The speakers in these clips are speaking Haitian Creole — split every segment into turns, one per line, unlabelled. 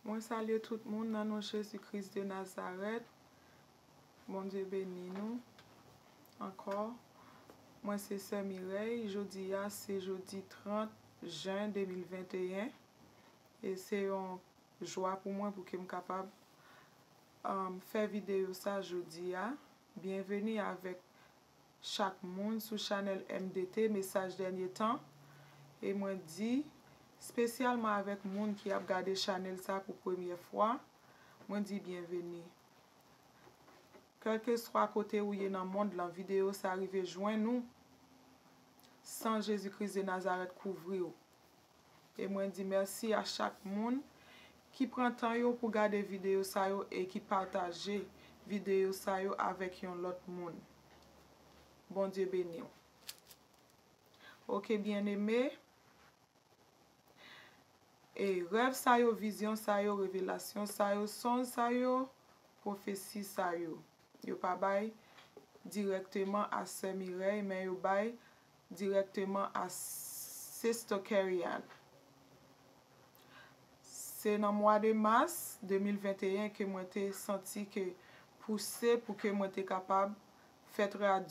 Moi salue tout le monde dans le nom de Jésus-Christ de Nazareth. Bon Dieu béni nous. Encore. Moi c'est Sœur Mireille. Jeudi c'est jeudi 30 juin 2021. Et c'est une joie pour moi pour que je sois capable de faire vidéo ça jeudi. Bienvenue avec chaque monde sur channel MDT, message dernier temps. Et moi dis spécialement avec les gens qui a regardé channel ça pour la première fois, moi dis bienvenue. Quel que soit côté où il est dans le monde, la vidéo ça arrive joindre nous sans Jésus-Christ de Nazareth couvrir. Et moi dis merci à chaque monde qui prend temps pour regarder vidéo ça et qui partage vidéo ça avec un autre monde. Bon Dieu béni. OK bien aimé. Et rêve ça yo, vision ça yo, révélation ça yo, son ça yo, prophétie ça yo. Yo pas bay directement à Sœur Mireille, mais yo bay directement à Sister Carrie-Anne. C'est dans le mois de mars 2021 que moi t'ai senti que poussé pour que moi t'ai capable faire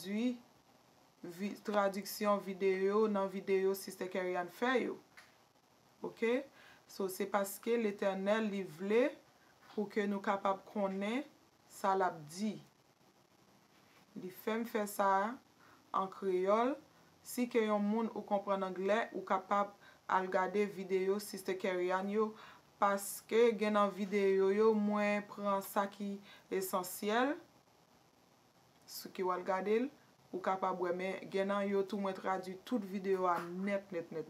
traduction vidéo dans vidéo Sister Carrie-Anne fait yo. OK? So, c'est parce que l'Éternel li vle pour que nous capables connaître ça l'a dit. Li fait faire ça en créole. Si que yon moun ou comprend anglais ou capable à regarder vidéo Sister Carrie-Anne yo parce que gen en vidéo yo moi prend ça qui essentiel ce qui va regarder ou capable mais gen en yo tout moi traduit toute vidéo à net.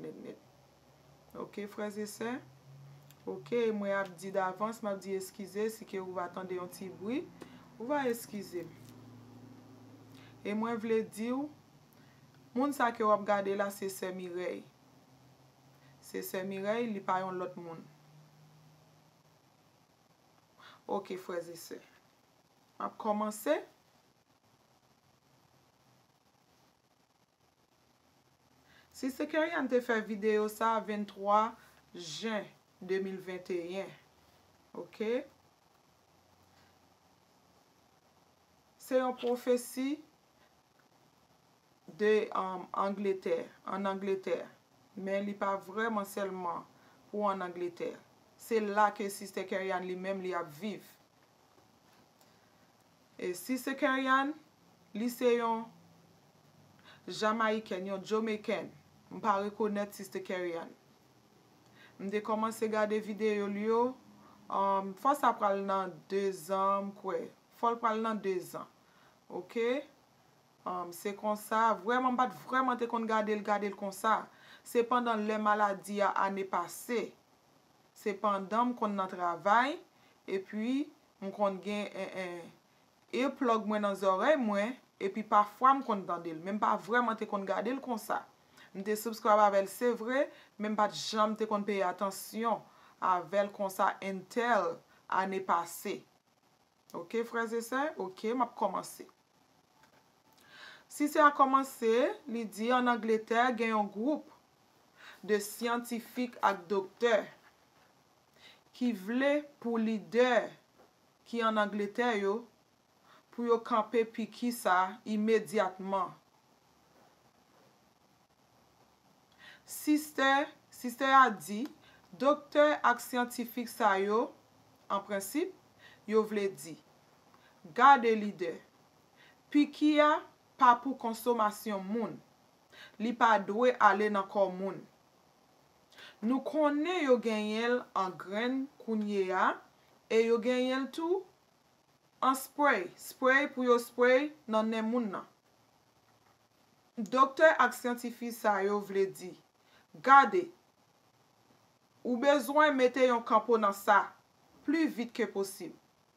OK frères et sœurs? OK, moi je dis d'avance, je dis excusez si que vous attendez un petit bruit, vous va excuser. Et moi je voulais dire moun sa que vous regardez là c'est Sœur Mireille. C'est Sœur Mireille, il pas un autre monde. OK frères et sœurs. On va commencer. Si c'est Carrie-Anne te fait vidéo ça 23 juin 2021. OK? C'est une prophétie de Angleterre, en Angleterre. Mais il n'est pas vraiment seulement pour en Angleterre. C'est là que Sister Carrie-Anne lui-même li a vivre. Et Sister Carrie-Anne, li c'est un Jamaïcain, un Jamaican. Je ne pas reconnaître Sister Carrie-Anne. Je commencé à regarder vidéo yo. Faut ça pral dans 2 ans quoi. Faut pral dans 2 ans. OK? C'est comme ça, vraiment pas vraiment te kon garder le comme ça. C'est pendant les maladies à année passée. C'est pendant qu'on nan travail et puis m'kon gen un plug moi dans oreille moi et puis parfois m'kon tande même pas vraiment te kon garder comme ça. M'te subscribe avec c'est vrai, même pas jamais te kon payer attention avec comme ça intel année passée. OK frères et sœurs? OK, m'a commencer. Si c'est à commencer, il dit en Angleterre, il y a un groupe de scientifiques et docteurs qui voulaient pour leader qui en Angleterre yo, pour yo camper puis qui ça immédiatement. Sister a dit, docteur et scientifique ça yo, en principe, yo vle dit, garde leader. Puis qui a pas pour consommation moun. Li pa dwe aller dans corps moun. Nous connaît yo genyel en graine kounye a et yo genyel tout en spray pour yo spray nan nen moun nan. Docteur ak scientifique sa yo vle di, gade ou besoin mette yon campo dans ça plus vite que possible.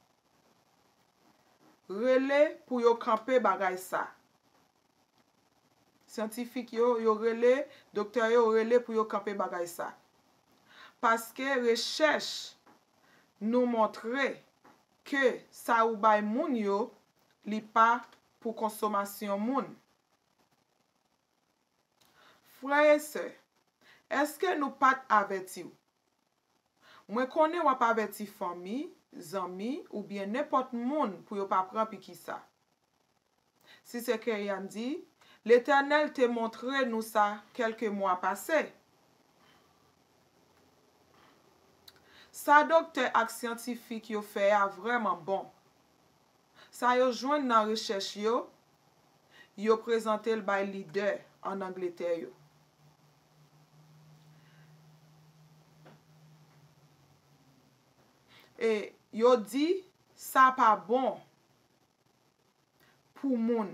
Relais pour yo camper bagay ça. Scientifique yo relais, docteur yo relais pour yo camper bagay ça. Parce que recherche nous montre que ça ou bay moun yo li pas pour consommation moun. Frères et sœurs, est-ce que nous pas avertis Mwen konen wap aveti fami, zami, ou bien n'importe moun pou yo pa pran pi ki sa. Sister Kerry-Ann di, l'Eternel te montre nou sa kelke mwa pase. Sa dokte ak scientifique yo fe a vreman bon. Sa yo jwen nan recherche yo prezante l bay leader en Angleterre yo. Et yo di sa pa bon pou moun.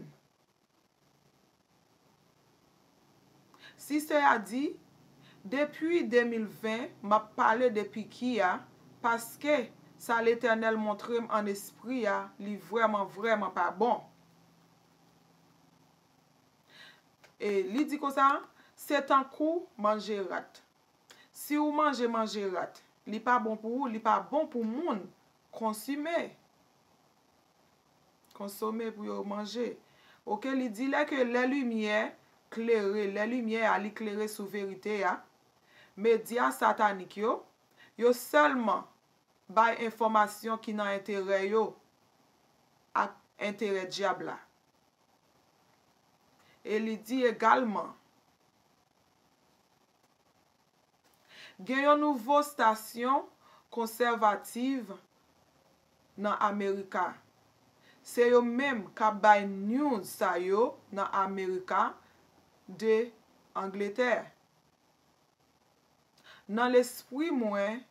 Sister a di, depuis 2020, m'a parlé de pikia parce que ça l'Éternel montre en esprit li vraiment pas bon. Et li dit comme ça, c'est un coup manger rat. Si ou manger rat, li pas bon pour vous, li pas bon pour moun consommer. Consommer pour yo manger. OK, li dit là que les lumières à l'éclairer sous vérité ya. Média satanique yo seulement bay information qui nan intérêt yo ak intérêt diable la. Et il dit également gen yon nouveau station conservative nan Amerika. Se yo même k'ap bay news sa yo nan Amerika de Angleterre. Nan l'esprit mwen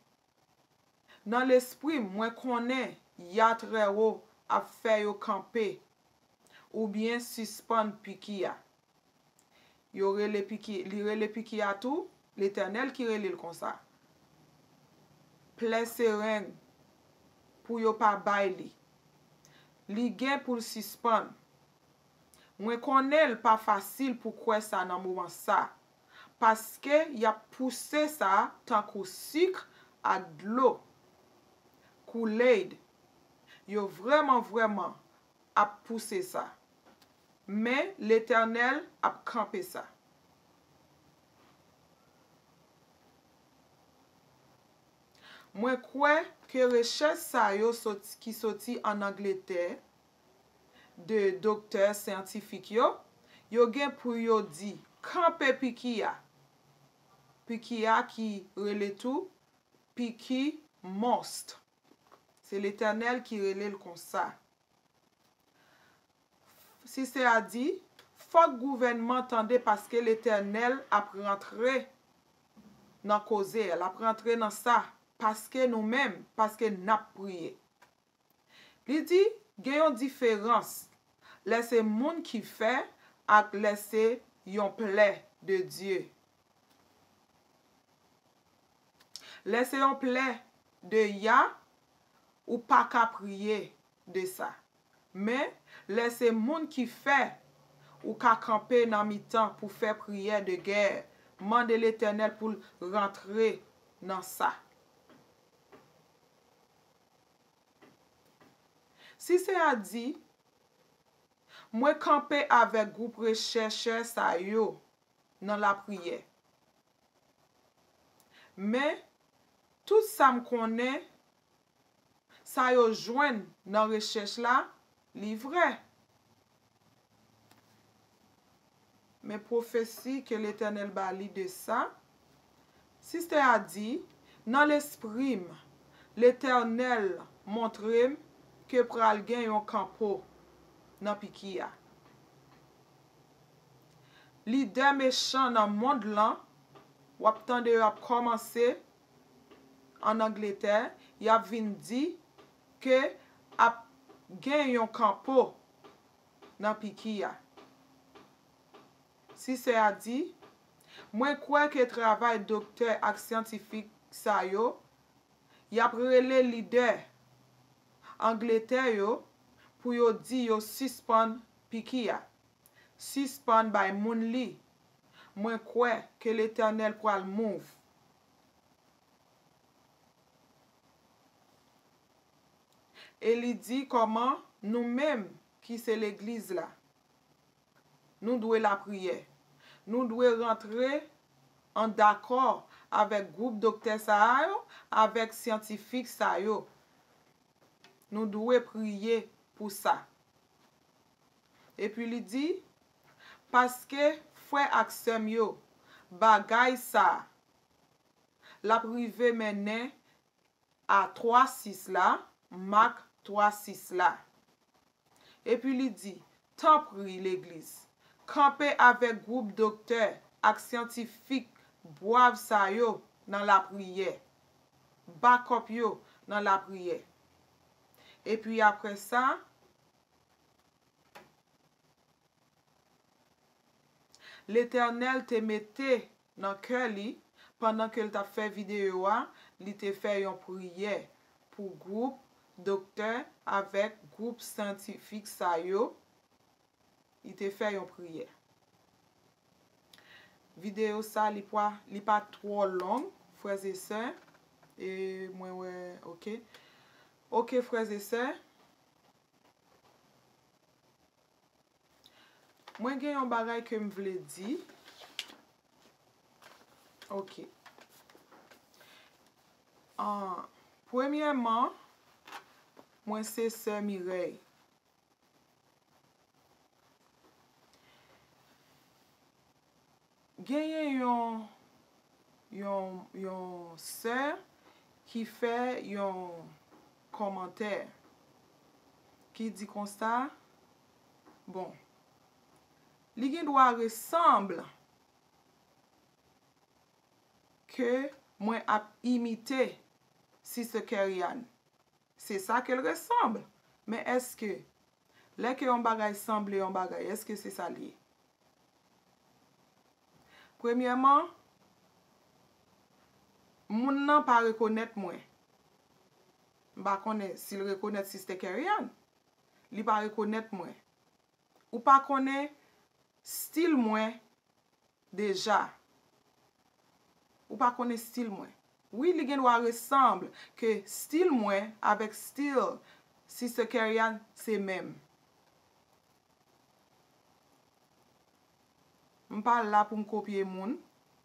konen yatre yo ap fè yo kampe ou bien suspend pikia. Li rele pikia tou, l'Eternel ki rele l kon sa. Ple seren pou yo pa bay li. Li gen pou l suspend. Mwen konen l pa fasil pou kwe sa nan mouman sa. Paske y a pousse sa tan kou sucre ak dlo. Kool-Aid. Yo vraiment ap pousse sa. Mais l'Eternel ap kampe sa. Mwen kwe ke recherche sa yo ki soti en Angleterre de docteur scientifique yo gen pou yo di kampe pikia. Pikia ki rele tou piki most. C'est l'Eternel ki rele l kon sa. Si se a di, fok gouvernement tende paske l'Eternel ap rentre nan koze, ap rentre nan sa, paske nou men, paske nap priye. Li di, gen yon diferans, lese moun ki fe, ak lese yon ple de Dieu. Lese yon ple de ya, ou pa ka priye de sa. Men, lese moun ki fe, ou ka kampe nan mi tan pou fe priye de guerre, mande l'Eternel pou rentre nan sa. Si se a di, mwen kampe avek group recherche sa yo nan la priye. Men, tout sa m konen, sa yo jwen nan recherche la, li vre. Men profesi ke l'Eternel bali de sa, si se a di, nan l'esprim, l'Eternel montrem ke pral gen yon kampo nan pikia. Li de mechan nan mond lan, wap tande yo ap komanse en Angleterre, yap vin di ke ap gen yon kampo nan pikia. Si se a di, mwen kwe ke travay doktor ak scientifique sa yo, yap rele leader Angleterre yo pou yo di yo suspend pikia. Suspend by moun li. Mwen kwe ke l'Eternel pral move. Et li di koman nou menm ki se l'Eglise la. Nou dwe la priye. Nou dwe rentre en d'accord avec groupe docteur sa yo, avec scientifique sa yo. Nous devons prier pour ça. Et puis il dit, parce que frère ak sèm yo, bagay sa, la privé mène à 3-6 là, Marc 3-6 là. Et puis il dit, tant prie l'église, camper avec groupe docteur ak scientifique, boive sa yo dans la prière. Backup yo dans la prière. Et puis après ça, l'Éternel te mette dans cœur li, pendant que t'a fait vidéo, li te fait une prière pour groupe docteur avec groupe scientifique sa yo, il te fait une prière. Vidéo ça li pas trop long, frères et sœurs. Et moi ouais, OK. OK frères et sœurs. Moi gen yon bagay que me vle di. OK. Premièrement, moi c'est sœur Mireille. Gen yon sœur qui fait yon commentaire qui dit comme ça, bon, li gen doit ressemble que moi a imité Sister Kerry-Ann. C'est ça qu'elle ressemble. Mais est-ce que là que yon bagay semble yon bagay, est-ce que c'est ça lié? Premièrement, moun nan pa reconnaître moi. M'pa connaît s'il reconnaît Sister Kerry-Ann, li pa reconnaître moi. Ou pas connaît style moi déjà. Ou pas connaît style moi. Oui, li gen doit ressemble que style moi avec style Sister Kerry-Ann c'est même. M'pa là pour me copier moun.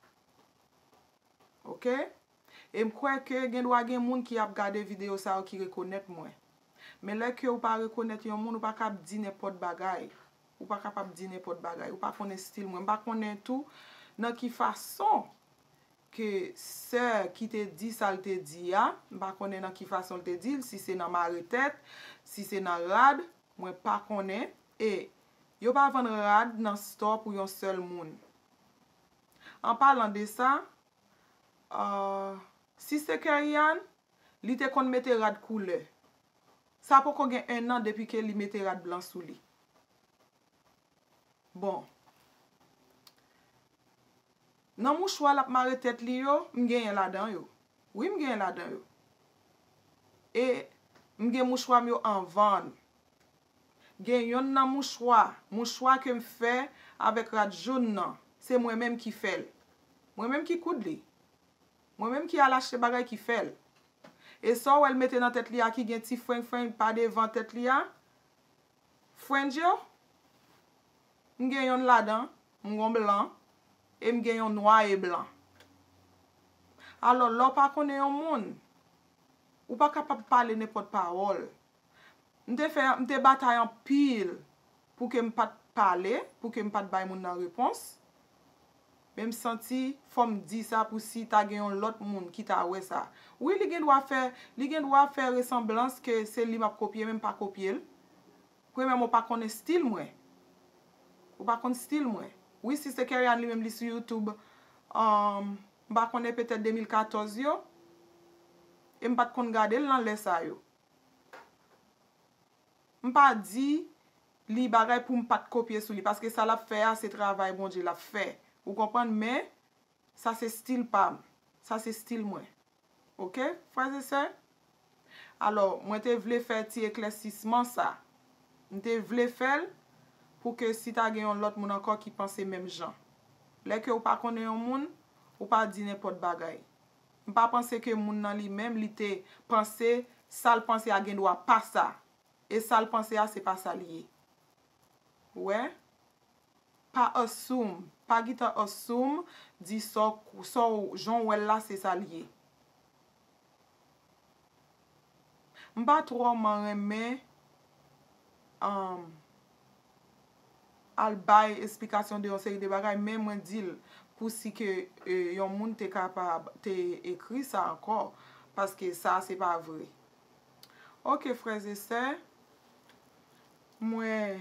OK? Et je crois que gen doit gen moun qui a regardé vidéo ça qui reconnaît moi. Mais là que ou pas reconnaître yon moun ou pas capable di n'importe bagay. Ou pas capable di n'importe bagay. Ou pas connaît style moi. M'pa connaît tout dans qui façon que sœur qui te dit ça te dit ya. M'pa connaît dans qui façon te dit si c'est dans ma tête, si c'est dans rad, moi pas connaît et yo pas vendre rad dans store pour yon seul moun. En parlant de ça, Sister Kerry-Ann, li te kon mette rad couleur. Ça pour qu'on gen 1 an depuis que li mette rad blanc sous li. Bon. Nan mouchoir la mare tête li yo, m'gen la dan yo. Oui, m'gen la dan yo. Et m'gen mouchoir yo en vente. Gen yon nan mouchoir que m'fait avec rad jaune nan. C'est moi-même qui fait. Moi-même qui coud li. Moi-même qui a lâché bagay qui fait. Et ça ou elle mette dans tête li a qui gen ti fwen pas devant tête li a. Fwen yo. M'gen yon la dan, m'gon blanc et m'gen yon noir et blanc. Alors là pas connaît yon moun. Ou pas capable parler n'importe parole. M'te bataille en pile pour que m'pas parler, pour que m'pas bay moun nan réponse. Même senti fòm di ça pour si ta gen l'autre moun qui ta wè ça. Oui, li gen doit faire ressemblance que c'est li m'a copier même pas copier. Premièrement pas connaît style moi. Ou pas connaît style moi. Oui, si c'est Kerry-Ann li même li sur YouTube m'pa connaît peut-être 2014 yo. Et m'pa kon gade lan lè ça yo. M'pa di li bagay pour m'pa copier sou li parce que ça l'a fait c'est travail bon Dieu l'a fait. Vous comprenez? Mais ça c'est style pas. Ça c'est style moi. OK, frères et sœurs? Alors, moi te vle faire ti éclaircissement ça. Te vle faire pour que si ta gen l'autre moun encore qui pense même gens. Lè que ou pas connaît un moun, ou pas di n'importe bagay. M'pa penser que moun nan li même li te penser ça le penser a gen doit pas ça. Et ça le penser a c'est pas ça lié. Ouais? Pas assume. Pas gita assume di so jon wèl la se sa liye. Mpa tro man reme al bay esplikasyon de yon seri de bagay, men mwen dil pou si ke yon moun te kapab te ekri sa ankor, paske sa se pa vre. Ok frères et sœurs, mwen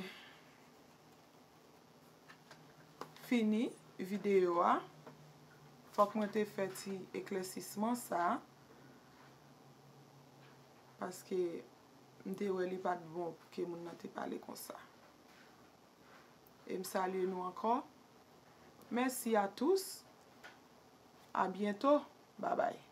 fini video a. Fok mwen te feti eklesisman sa. Paske mte wè li pat bon pou ke moun nan te pale kon sa. Et me salue nous encore. Merci à tous. À bientôt. Bye bye.